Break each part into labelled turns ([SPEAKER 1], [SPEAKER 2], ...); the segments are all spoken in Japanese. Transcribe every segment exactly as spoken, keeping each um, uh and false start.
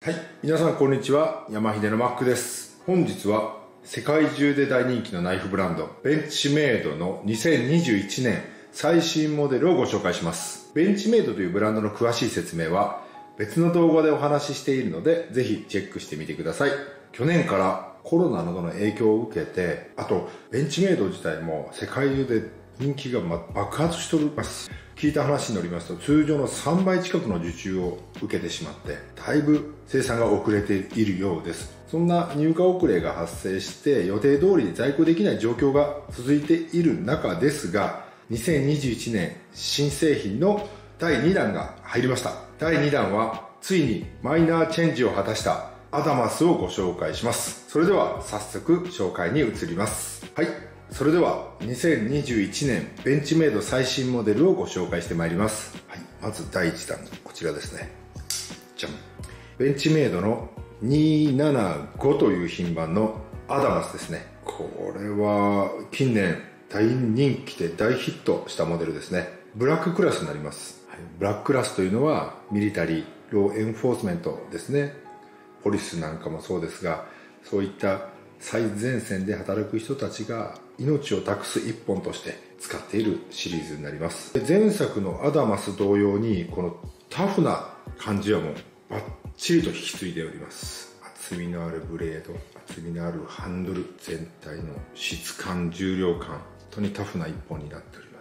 [SPEAKER 1] はい、皆さんこんにちは。山秀のマックです。本日は世界中で大人気のナイフブランドベンチメイドのにせんにじゅういちねん最新モデルをご紹介します。ベンチメイドというブランドの詳しい説明は別の動画でお話ししているので、ぜひチェックしてみてください。去年からコロナなどの影響を受けて、あとベンチメイド自体も世界中で人気が爆発しております。聞いた話によりますと、通常のさんばい近くの受注を受けてしまって、だいぶ生産が遅れているようです。そんな入荷遅れが発生して、予定通りに在庫できない状況が続いている中ですが、にせんにじゅういちねん新製品のだいにだんが入りました。だいにだんは、ついにマイナーチェンジを果たしたアダマスをご紹介します。それでは早速紹介に移ります。はい。それではにせんにじゅういちねんベンチメイド最新モデルをご紹介してまいります。はい、まずだいいちだん、こちらですね。じゃん。ベンチメイドのにひゃくななじゅうごという品番のアダマスですね。これは近年大人気で大ヒットしたモデルですね。ブラッククラスになります。はい、ブラッククラスというのはミリタリー、ローエンフォースメントですね。ポリスなんかもそうですが、そういった最前線で働く人たちが命を託す一本として使っているシリーズになります。前作のアダマス同様に、このタフな感じはもうバッチリと引き継いでおります。厚みのあるブレード、厚みのあるハンドル、全体の質感、重量感、本当にタフな一本になっております。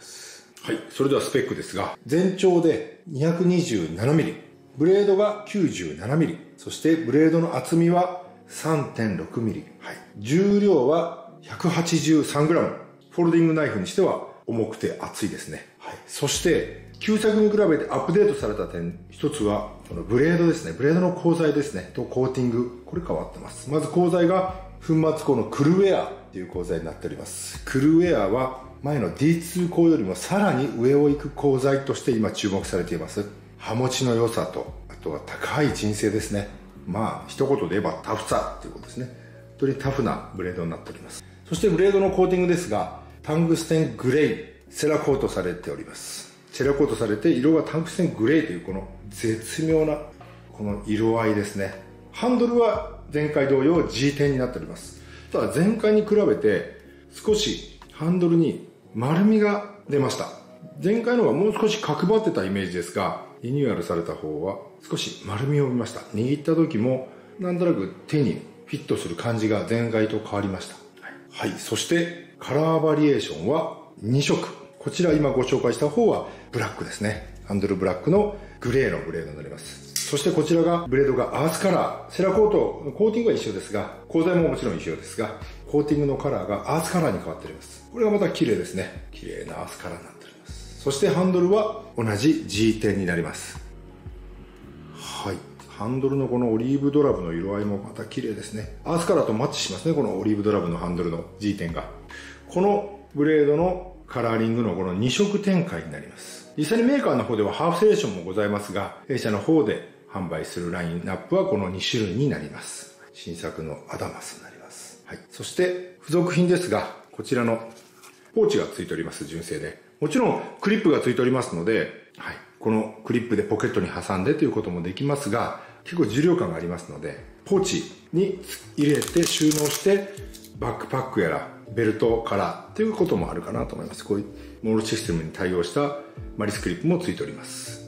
[SPEAKER 1] はい、それではスペックですが、全長で にひゃくにじゅうななミリ、ブレードが きゅうじゅうななミリ、そしてブレードの厚みは さんてんろくミリ、はい、重量は ひゃくはちじゅうさんグラム、フォルディングナイフにしては重くて厚いですね。はい、そして旧作に比べてアップデートされた点、一つはこのブレードですね。ブレードの鋼材ですねとコーティング、これ変わってます。まず鋼材が粉末鋼のクルウェアという鋼材になっております。クルウェアは前の ディーツー 鋼よりもさらに上を行く鋼材として今注目されています。刃持ちの良さと、あとは高い鎮静ですね。まあ一言で言えばタフさということですね。本当にタフなブレードになっております。そしてブレードのコーティングですが、タングステングレイ、セラコートされております。セラコートされて、色がタングステングレイというこの絶妙なこの色合いですね。ハンドルは前回同様 ジーテン になっております。ただ前回に比べて少しハンドルに丸みが出ました。前回の方がもう少し角張ってたイメージですが、リニューアルされた方は少し丸みを帯びました。握った時もなんとなく手にフィットする感じが前回と変わりました。はい。そしてカラーバリエーションはにしょく。こちら今ご紹介した方はブラックですね。ハンドルブラックのグレーのブレードになります。そしてこちらがブレードがアースカラー。セラコートのコーティングは一緒ですが、鋼材ももちろん一緒ですが、コーティングのカラーがアースカラーに変わっております。これがまた綺麗ですね。綺麗なアースカラーになっております。そしてハンドルは同じ ジーテン になります。はい。ハンドルのこのオリーブドラブの色合いもまた綺麗ですね。アースカラーとマッチしますね。このオリーブドラブのハンドルの ジーテン が。このブレードのカラーリングのこのにしょく展開になります。実際にメーカーの方ではハーフセレーションもございますが、弊社の方で販売するラインナップはこのにしゅるいになります。新作のアダマスになります。はい。そして付属品ですが、こちらのポーチが付いております。純正で。もちろんクリップが付いておりますので、はい。このクリップでポケットに挟んでということもできますが、結構重量感がありますので、ポーチに入れて収納して、バックパックやらベルトからということもあるかなと思います。こういうモールシステムに対応したマリスクリップも付いております。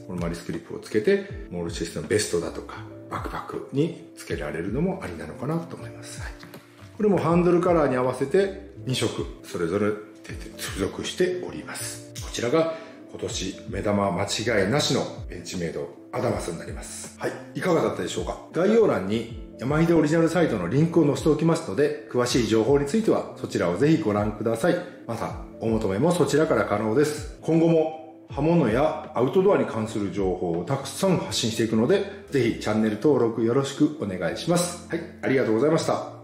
[SPEAKER 1] このマリスクリップをつけて、モールシステムベストだとか、バックパックに付けられるのもありなのかなと思います。はい、これもハンドルカラーに合わせてにしょくそれぞれ付属しております。こちらが今年目玉間違いなしのベンチメイドアダマスになります。はい。いかがだったでしょうか。概要欄に山秀オリジナルサイトのリンクを載せておきますので、詳しい情報についてはそちらをぜひご覧ください。また、お求めもそちらから可能です。今後も刃物やアウトドアに関する情報をたくさん発信していくので、ぜひチャンネル登録よろしくお願いします。はい。ありがとうございました。